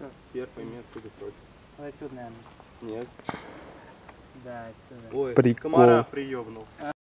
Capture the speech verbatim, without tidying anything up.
Что? Вверх пойми, откуда кровь. Вот отсюда, наверное. Нет. Да, отсюда. Ой, Прикол. комара приебнул.